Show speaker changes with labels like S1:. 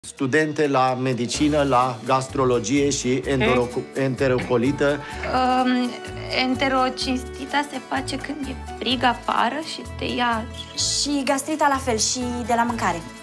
S1: Studente la medicină, la gastrologie și enterocolită.
S2: Enterocinstita se face când e frig afară și te ia...
S3: Și gastrita la fel, și de la mâncare.